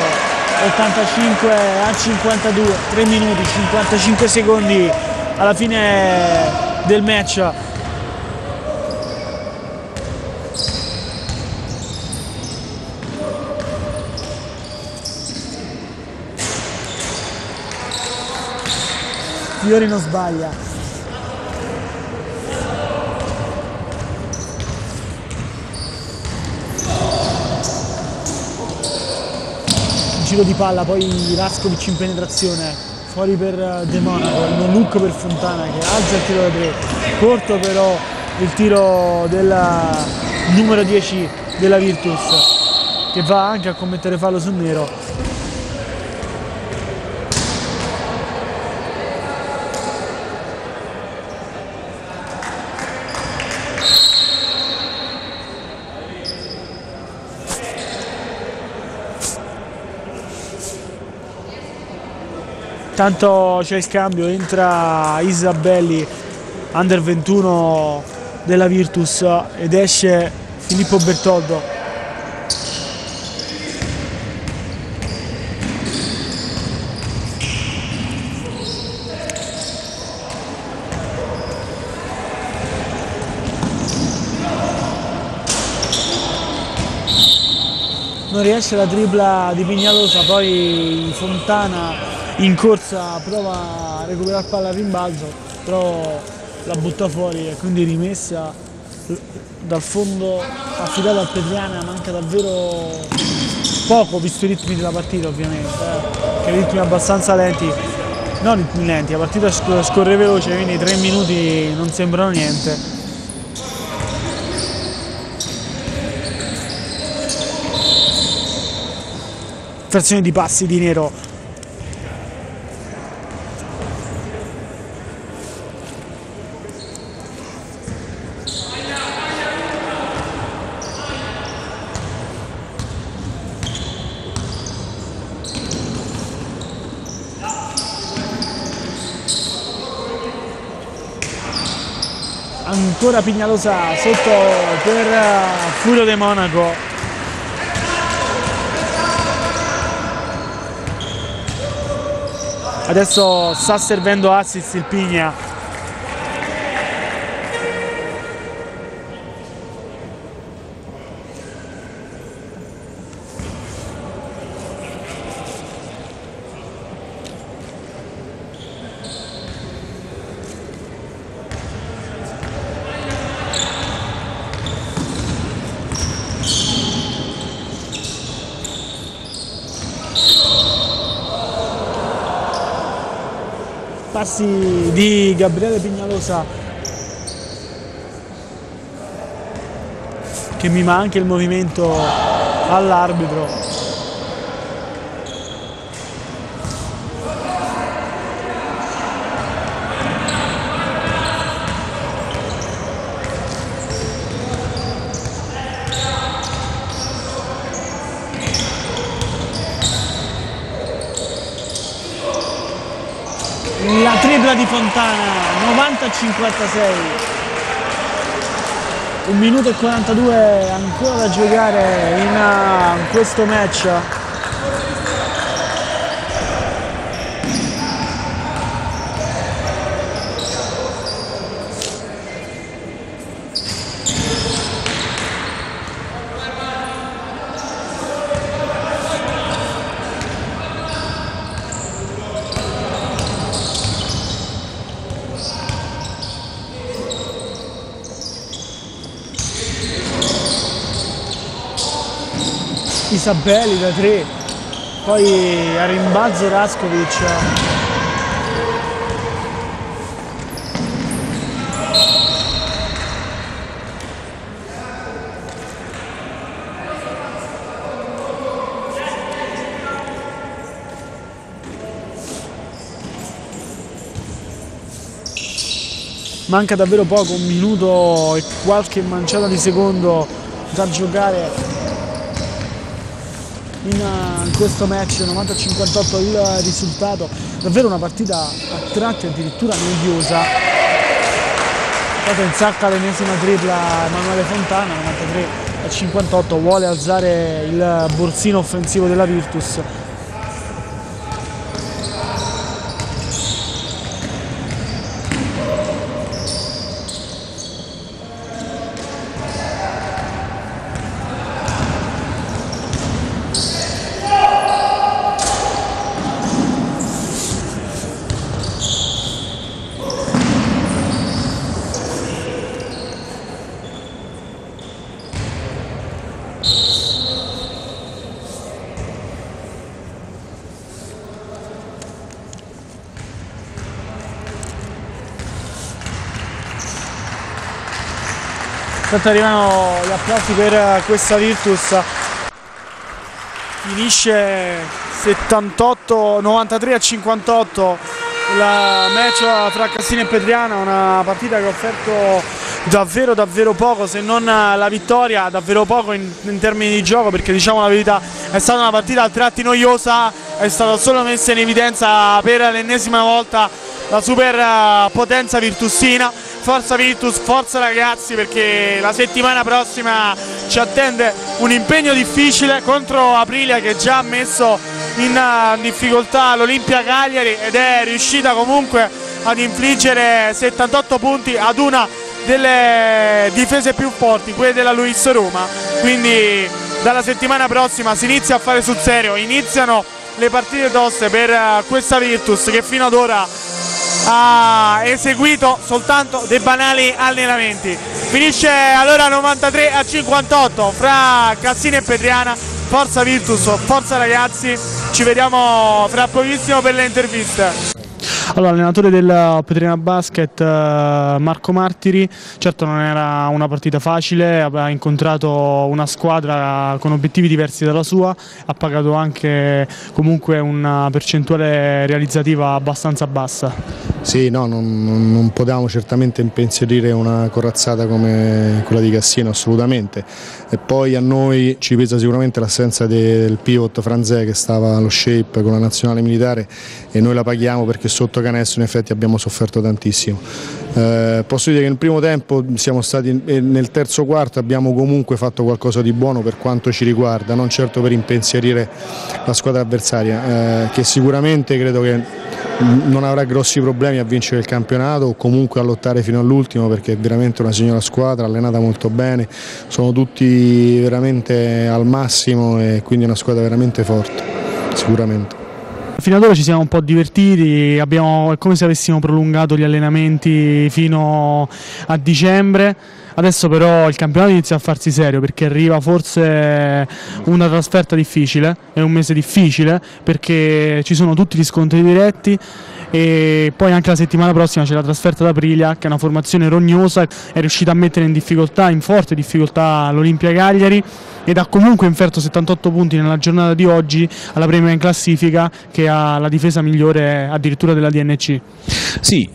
85-52, 3 minuti 55 secondi alla fine del match. Fiori non sbaglia. Giro di palla, poi Raskovic in penetrazione, fuori per De Monaco, il non look per Fontana che alza il tiro da 3, corto però il tiro del numero 10 della Virtus, che va anche a commettere fallo su Nero. Tanto c'è il scambio, entra Isabelli, under 21 della Virtus, ed esce Filippo Bertoldo. Non riesce la tripla di Pignalosa, poi Fontana in corsa prova a recuperare palla al rimbalzo, però la butta fuori e quindi rimessa dal fondo affidata al Petriana. Manca davvero poco visto i ritmi della partita, ovviamente, che ritmi abbastanza lenti, non ritmi lenti, la partita scorre veloce, quindi 3 minuti non sembrano niente. Frazione di passi di Nero. Ancora Pignalosa sotto per Furio De Monaco. Adesso sta servendo assist il Pigna. Passi di Gabriele Pignalosa, che mima anche il movimento all'arbitro. La tripla di Fontana, 90-56, 1 minuto e 42 ancora da giocare in questo match. Isabelli da 3, poi a rimbalzo Raskovic. Manca davvero poco, 1 minuto e qualche manciata di secondo da giocare in questo match. 90-58 il risultato, davvero una partita a tratti addirittura noiosa. Poi insacca l'ennesima tripla Emanuele Fontana, 93-58, vuole alzare il borsino offensivo della Virtus. Intanto arrivano gli applausi per questa Virtus. Finisce 93-58 il match fra Cassino e Petriana, una partita che ha offerto davvero poco, se non la vittoria, davvero poco in termini di gioco, perché diciamo la verità è stata una partita a tratti noiosa, è stata solo messa in evidenza per l'ennesima volta la super potenza virtusina. Forza Virtus, forza ragazzi, perché la settimana prossima ci attende un impegno difficile contro Aprilia, che già ha messo in difficoltà l'Olimpia Cagliari ed è riuscita comunque ad infliggere 78 punti ad una delle difese più forti, quelle della Luis Roma. Quindi dalla settimana prossima si inizia a fare sul serio, iniziano le partite toste per questa Virtus, che fino ad ora ha eseguito soltanto dei banali allenamenti. Finisce allora 93-58 fra Cassino e Petriana. Forza Virtus, forza ragazzi, ci vediamo fra pochissimo per le interviste. Allora, allenatore del Petriana Basket Marco Martiri, certo non era una partita facile, aveva incontrato una squadra con obiettivi diversi dalla sua, ha pagato anche comunque una percentuale realizzativa abbastanza bassa. Sì, no, non potevamo certamente impensierire una corazzata come quella di Cassino, assolutamente. E poi a noi ci pesa sicuramente l'assenza del pivot Franzè, che stava allo shape con la nazionale militare, e noi la paghiamo perché sotto canestro in effetti abbiamo sofferto tantissimo. Posso dire che nel primo tempo siamo stati, nel terzo quarto abbiamo comunque fatto qualcosa di buono per quanto ci riguarda, non certo per impensierire la squadra avversaria, che sicuramente credo che non avrà grossi problemi a vincere il campionato o comunque a lottare fino all'ultimo, perché è veramente una signora squadra, allenata molto bene, sono tutti veramente al massimo e quindi è una squadra veramente forte, sicuramente. Fino ad ora ci siamo un po' divertiti, è come se avessimo prolungato gli allenamenti fino a dicembre. Adesso però il campionato inizia a farsi serio, perché arriva forse una trasferta difficile, è un mese difficile perché ci sono tutti gli scontri diretti, e poi anche la settimana prossima c'è la trasferta ad Aprilia, che è una formazione rognosa, è riuscita a mettere in forte difficoltà l'Olimpia Cagliari ed ha comunque inferto 78 punti nella giornata di oggi alla prima in classifica, che ha la difesa migliore addirittura della DNC. Sì,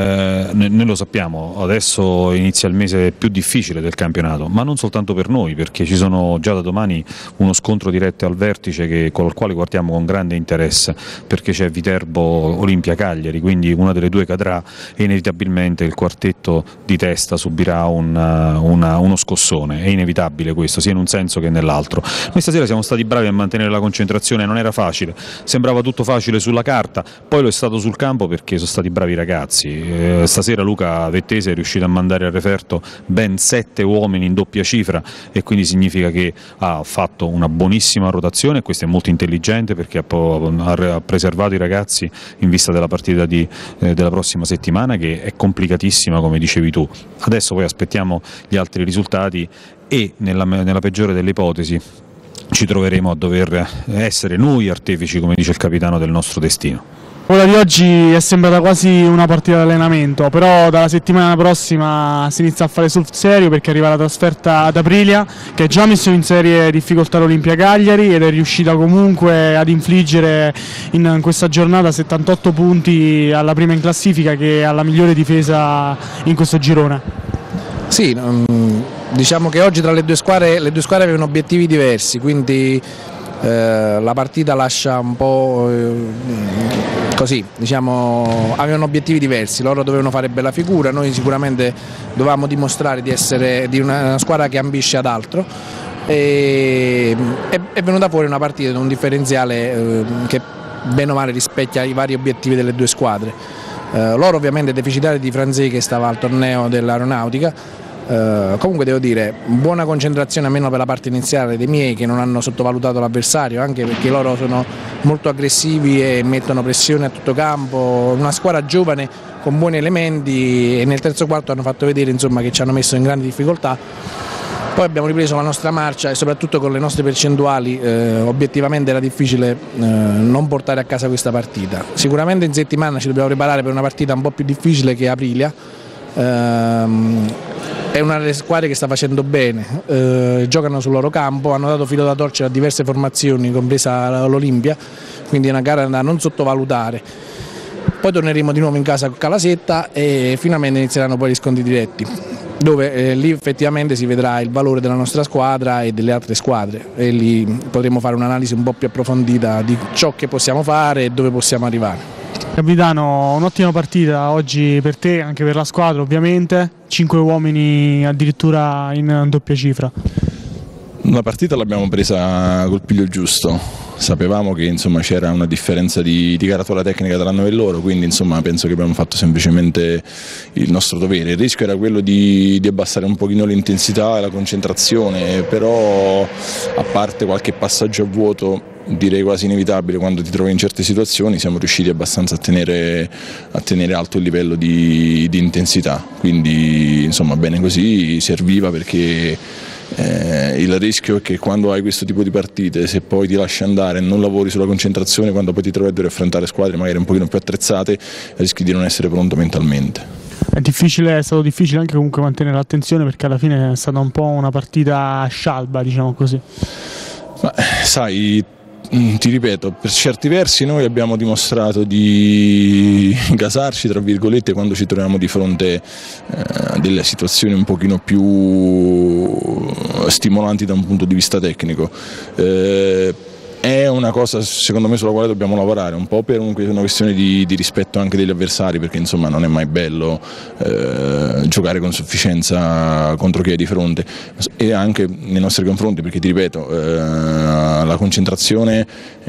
noi lo sappiamo, adesso inizia il mese più difficile del campionato, ma non soltanto per noi, perché ci sono già da domani uno scontro diretto al vertice con il quale guardiamo con grande interesse, perché c'è Viterbo Olimpia Cagliari, quindi una delle due cadrà e inevitabilmente il quartetto di testa subirà uno scossone, è inevitabile questo, sia in un senso che nell'altro. Noi stasera siamo stati bravi a mantenere la concentrazione, non era facile, sembrava tutto facile sulla carta, poi lo è stato sul campo perché sono stati bravi ragazzi. Stasera Luca Vettese è riuscito a mandare a referto ben 7 uomini in doppia cifra, e quindi significa che ha fatto una buonissima rotazione, e questo è molto intelligente perché ha preservato i ragazzi in vista della partita della prossima settimana, che è complicatissima come dicevi tu. Adesso poi aspettiamo gli altri risultati e nella peggiore delle ipotesi ci troveremo a dover essere noi artefici, come dice il capitano, del nostro destino. Quella di oggi è sembrata quasi una partita di allenamento, però dalla settimana prossima si inizia a fare sul serio, perché arriva la trasferta ad Aprilia, che ha già messo in serie difficoltà l'Olimpia Cagliari ed è riuscita comunque ad infliggere in questa giornata 78 punti alla prima in classifica, che ha la migliore difesa in questo girone. Sì, diciamo che oggi tra le due squadre avevano obiettivi diversi, quindi la partita lascia un po' così, diciamo, avevano obiettivi diversi, loro dovevano fare bella figura, noi sicuramente dovevamo dimostrare di essere di una squadra che ambisce ad altro, e è venuta fuori una partita con un differenziale che bene o male rispecchia i vari obiettivi delle due squadre. Loro ovviamente deficitari di Franzè, che stava al torneo dell'aeronautica. Comunque devo dire, buona concentrazione almeno per la parte iniziale dei miei, che non hanno sottovalutato l'avversario, anche perché loro sono molto aggressivi e mettono pressione a tutto campo, una squadra giovane con buoni elementi, e nel terzo quarto hanno fatto vedere, insomma, che ci hanno messo in grandi difficoltà. Poi abbiamo ripreso la nostra marcia e soprattutto con le nostre percentuali obiettivamente era difficile non portare a casa questa partita. Sicuramente in settimana ci dobbiamo preparare per una partita un po' più difficile, che è Aprilia. è una delle squadre che sta facendo bene, giocano sul loro campo, hanno dato filo da torcere a diverse formazioni, compresa l'Olimpia, quindi è una gara da non sottovalutare. Poi torneremo di nuovo in casa con Calasetta e finalmente inizieranno poi gli scontri diretti, dove lì effettivamente si vedrà il valore della nostra squadra e delle altre squadre e lì potremo fare un'analisi un po' più approfondita di ciò che possiamo fare e dove possiamo arrivare. Capitano, un'ottima partita oggi per te, anche per la squadra ovviamente, 5 uomini addirittura in doppia cifra. La partita l'abbiamo presa col piglio giusto, sapevamo che c'era una differenza di caratura tecnica tra noi e loro, quindi penso che abbiamo fatto semplicemente il nostro dovere. Il rischio era quello di abbassare un pochino l'intensità e la concentrazione, però a parte qualche passaggio a vuoto direi quasi inevitabile quando ti trovi in certe situazioni, siamo riusciti abbastanza a tenere alto il livello di intensità, quindi bene così, serviva perché il rischio è che quando hai questo tipo di partite, se poi ti lasci andare e non lavori sulla concentrazione, quando poi ti trovi a dover affrontare squadre magari un pochino più attrezzate, rischi di non essere pronto mentalmente. È stato difficile anche comunque mantenere l'attenzione, perché alla fine è stata un po' una partita scialba, diciamo così. Ma sai, ti ripeto, per certi versi noi abbiamo dimostrato di gasarci, tra virgolette, quando ci troviamo di fronte a delle situazioni un pochino più stimolanti da un punto di vista tecnico. È una cosa secondo me sulla quale dobbiamo lavorare, un po' per una questione di rispetto anche degli avversari, perché non è mai bello giocare con sufficienza contro chi è di fronte, e anche nei nostri confronti, perché ti ripeto, la concentrazione,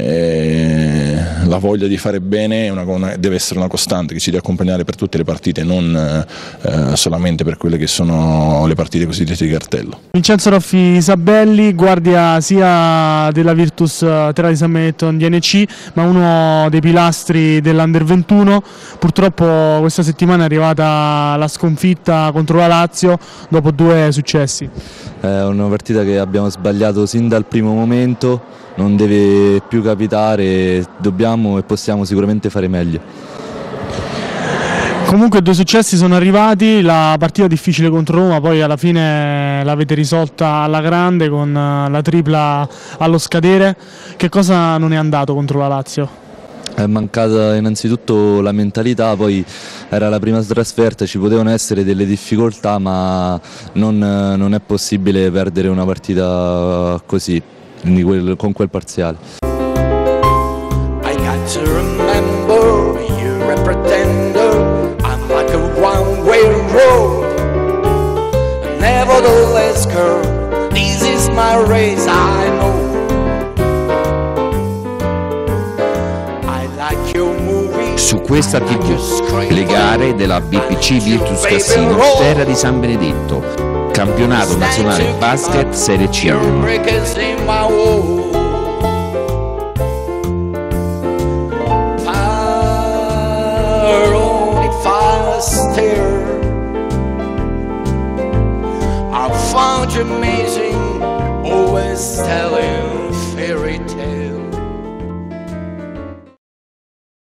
la voglia di fare bene deve essere una costante che ci deve accompagnare per tutte le partite, non solamente per quelle che sono le partite cosiddette di cartello. Vincenzo Roffi Sabelli, guardia sia della Virtus Terra di San Benedetto in DNC, ma uno dei pilastri dell'Under 21. Purtroppo questa settimana è arrivata la sconfitta contro la Lazio dopo 2 successi. È una partita che abbiamo sbagliato sin dal primo momento, non deve più capitare, dobbiamo e possiamo sicuramente fare meglio. Comunque 2 successi sono arrivati, la partita difficile contro Roma poi alla fine l'avete risolta alla grande con la tripla allo scadere. Che cosa non è andato contro la Lazio? È mancata innanzitutto la mentalità, poi era la prima trasferta, ci potevano essere delle difficoltà, ma non è possibile perdere una partita così, con quel parziale. I got to remember you're a pretender. I'm like a one-way road. Nevertheless, girl, this is my race, I know. I like your movie. Su questa TV, le gare della BPC Virtus Cassino Terra di San Benedetto, campionato nazionale basket Serie C. I found your